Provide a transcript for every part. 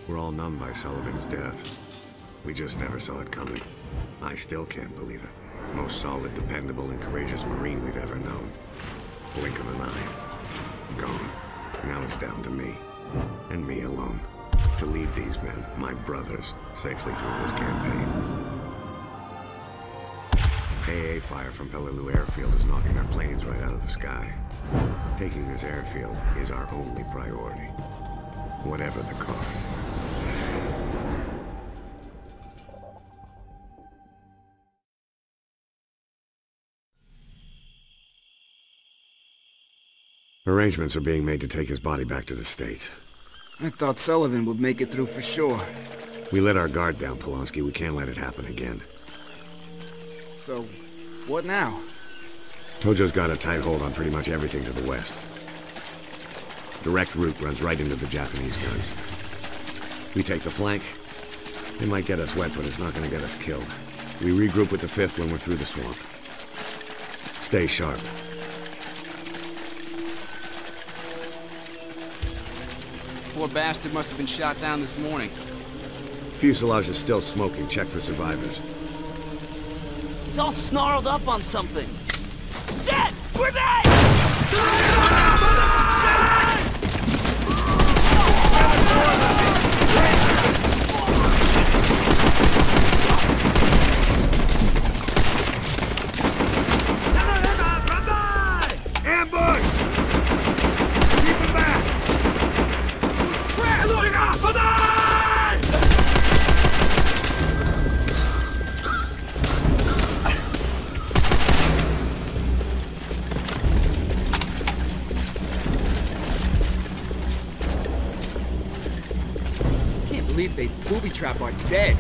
We're all numb by Sullivan's death. We just never saw it coming. I still can't believe it. Most solid, dependable, and courageous Marine we've ever known. Blink of an eye. Gone. Now it's down to me. And me alone. To lead these men, my brothers, safely through this campaign. AA fire from Peleliu Airfield is knocking our planes right out of the sky. Taking this airfield is our only priority. Whatever the cost. Arrangements are being made to take his body back to the States. I thought Sullivan would make it through for sure. We let our guard down, Polonsky. We can't let it happen again. So, what now? Tojo's got a tight hold on pretty much everything to the west. Direct route runs right into the Japanese guns. We take the flank. It might get us wet, but it's not gonna get us killed. We regroup with the 5th when we're through the swamp. Stay sharp. Poor bastard must have been shot down this morning. Fuselage is still smoking. Check for survivors. He's all snarled up on something. Shit! Grenade! Ambush! Keep him back! Can't believe they booby-trap our dead.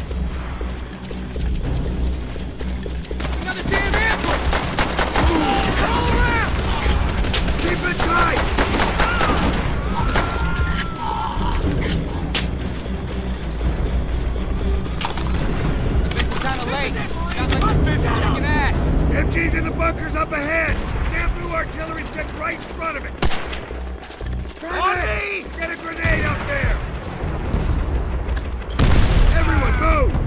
Another damn ambush! Roll around! Keep it tight! I think we're kinda late. Sounds like the fence is kicking ass. MG's in the bunkers up ahead! Bamboo artillery set right in front of it! Grenade! Get a grenade up there! Everyone move!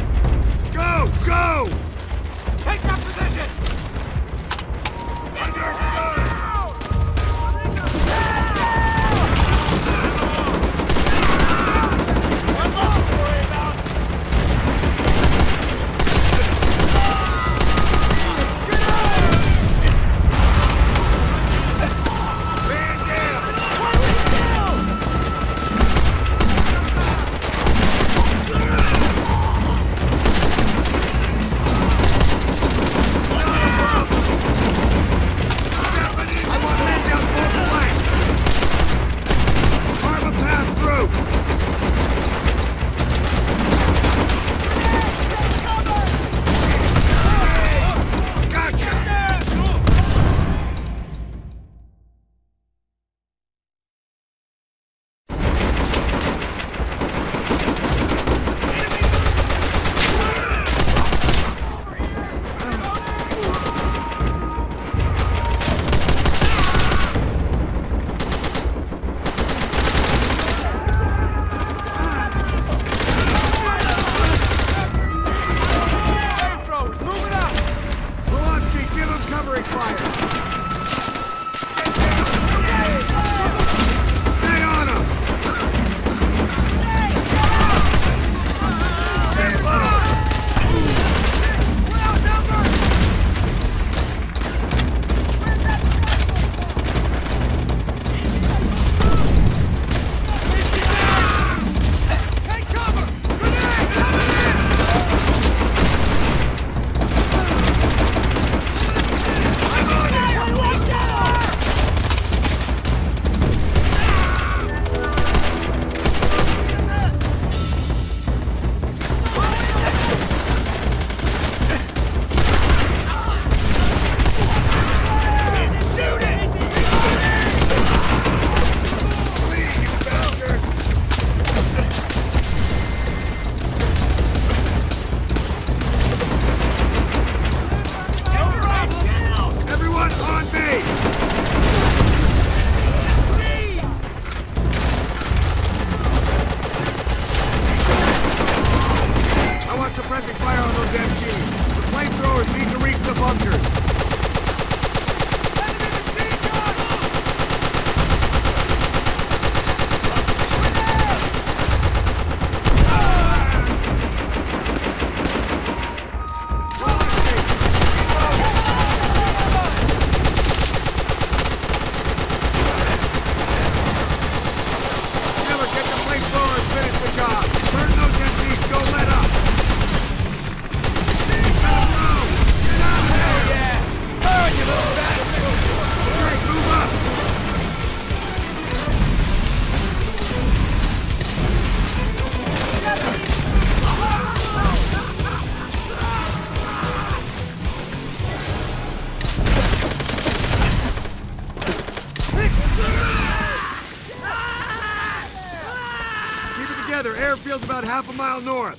together. Airfield's about half a mile north.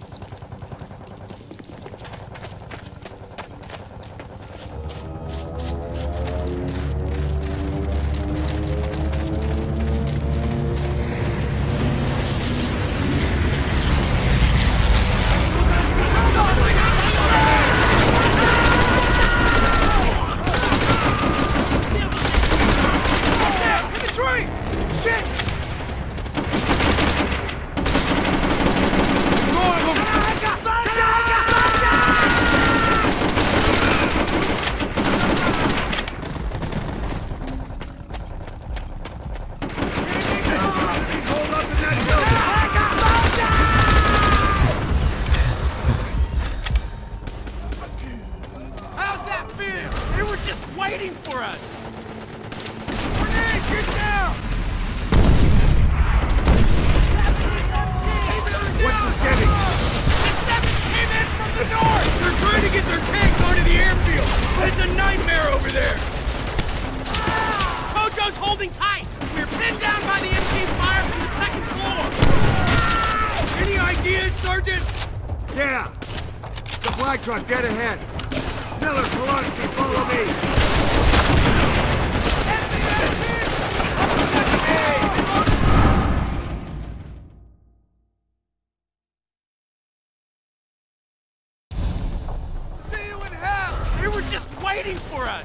Truck, dead ahead. Miller, Polonsky, follow me. See you in hell! They were just waiting for us!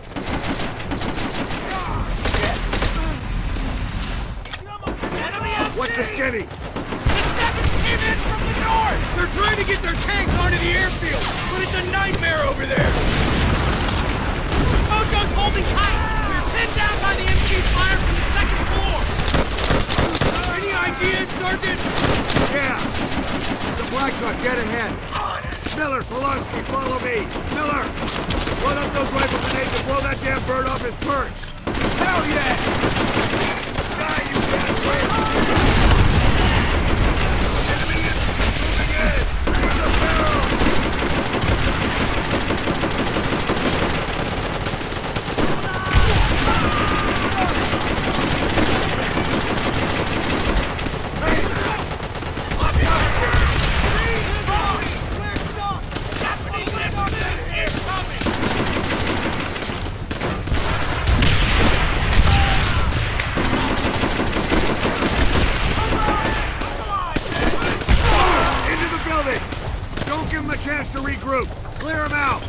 What's the skinny? The 7th came in from the north! They're trying to get their tanks onto the airfield, but it's a nightmare over there! Tojo's holding tight! We're pinned down by the MG fire from the 2nd floor! Any ideas, Sergeant? Yeah. Supply truck, dead ahead. Miller, Polonsky, follow me. Miller! Run up those rifle grenades and blow that damn bird off his perch! Hell yeah! Die, you bastard! Chance to regroup. Clear him out.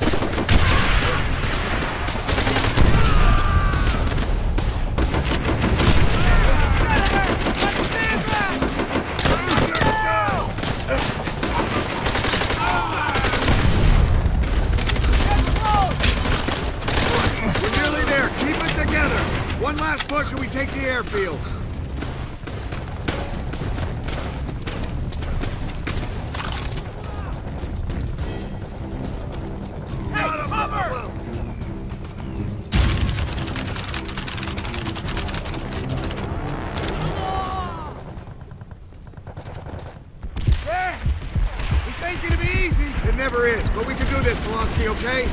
We're nearly there. Keep it together. One last push and we take the airfield. It never is, but we can do this, Polonsky, okay?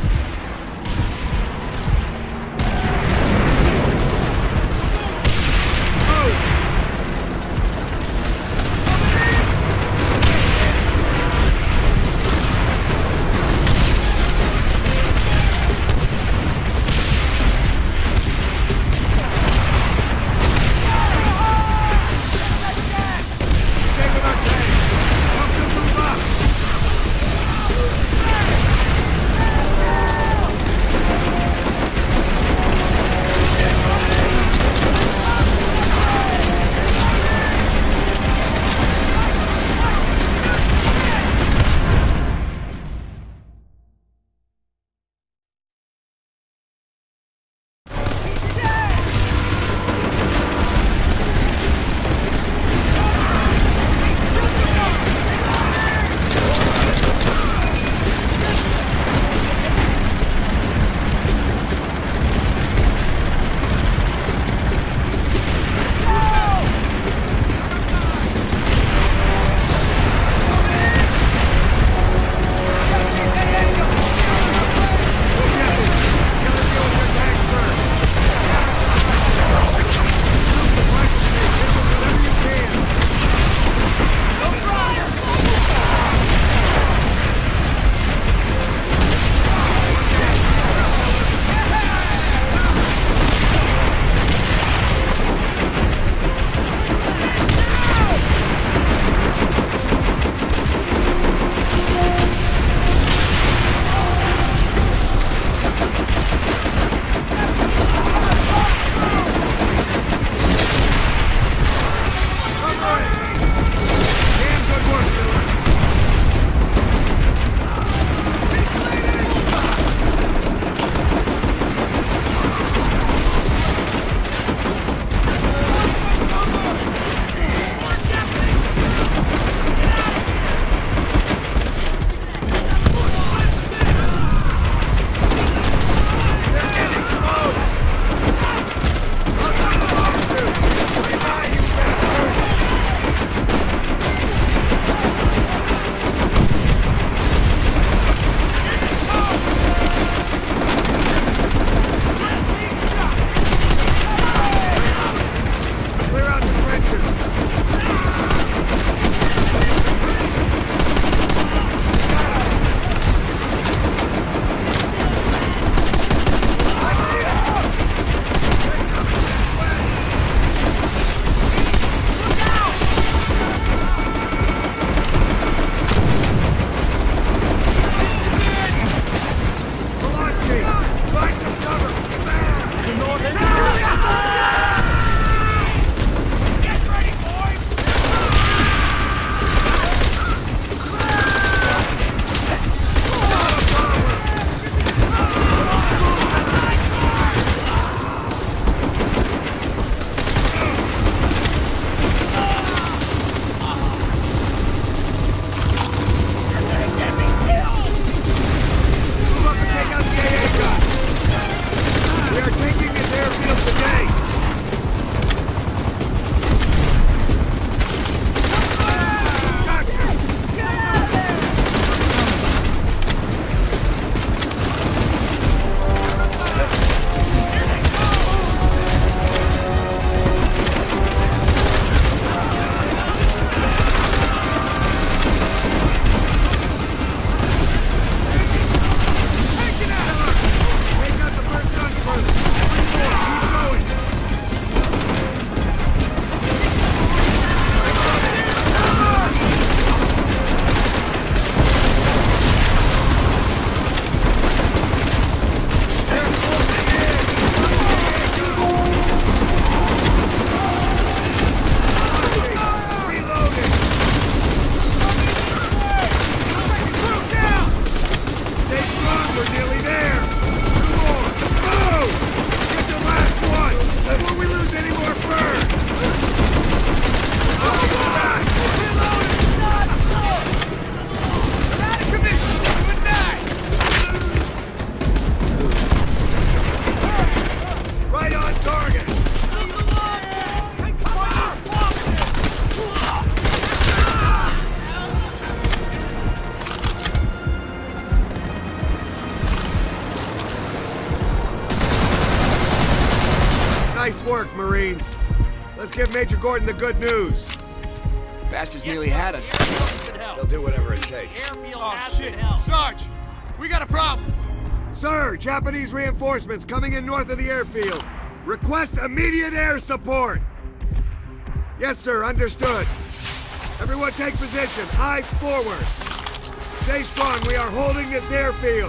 give Major Gordon the good news. Bastards nearly had us. They'll do whatever it takes. Oh shit! Sarge, we got a problem. Sir, Japanese reinforcements coming in north of the airfield. Request immediate air support. Yes, sir, understood. Everyone take position. Eyes forward. Stay strong. We are holding this airfield.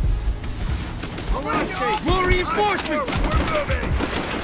Pulaski! More reinforcements! Eyes forward. We're moving!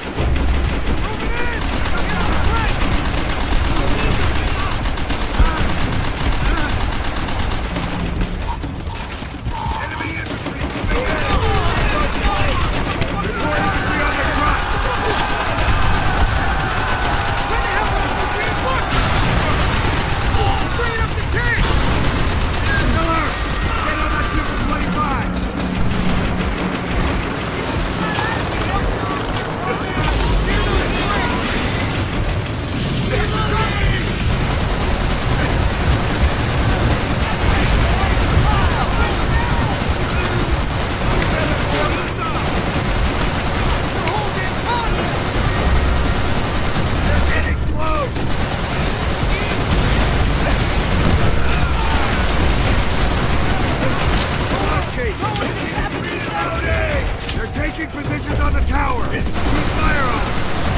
They're taking positions on the tower! Keep fire on!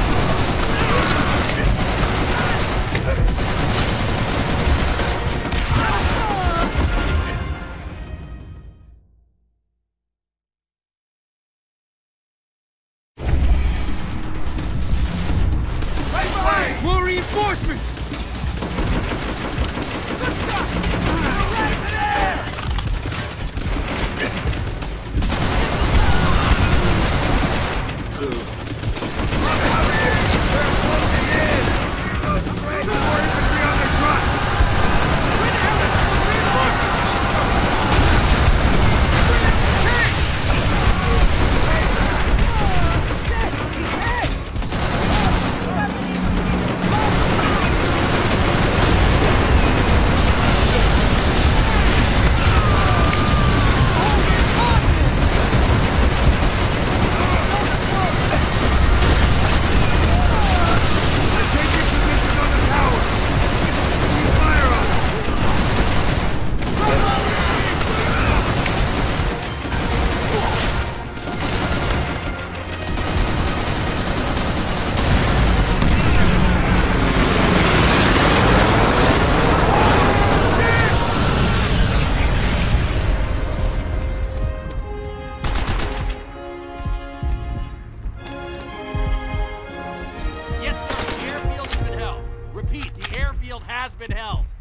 More reinforcements! Yes, sir. The airfield has been held. Repeat, the airfield has been held.